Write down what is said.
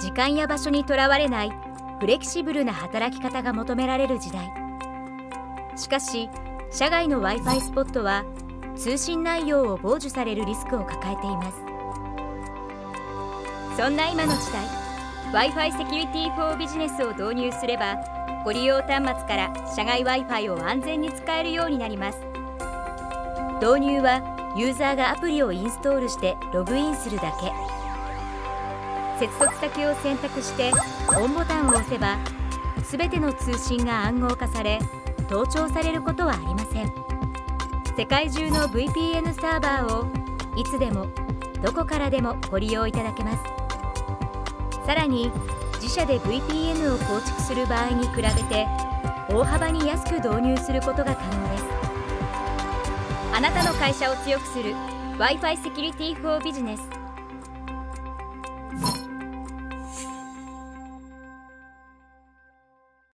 時間や場所にとらわれないフレキシブルな働き方が求められる時代。しかし、社外の Wi-Fi スポットは通信内容を傍受されるリスクを抱えています。そんな今の時代、Wi-Fi セキュリティ for ビジネスを導入すれば、ご利用端末から社外 Wi-Fi を安全に使えるようになります。導入はユーザーがアプリをインストールしてログインするだけ。接続先を選択してオンボタンを押せば、すべての通信が暗号化され、盗聴されることはありません。世界中の VPN サーバーをいつでもどこからでもご利用いただけます。さらに自社で VPN を構築する場合に比べて大幅に安く導入することが可能です。あなたの会社を強くする Wi-Fi セキュリティ for ビジネス。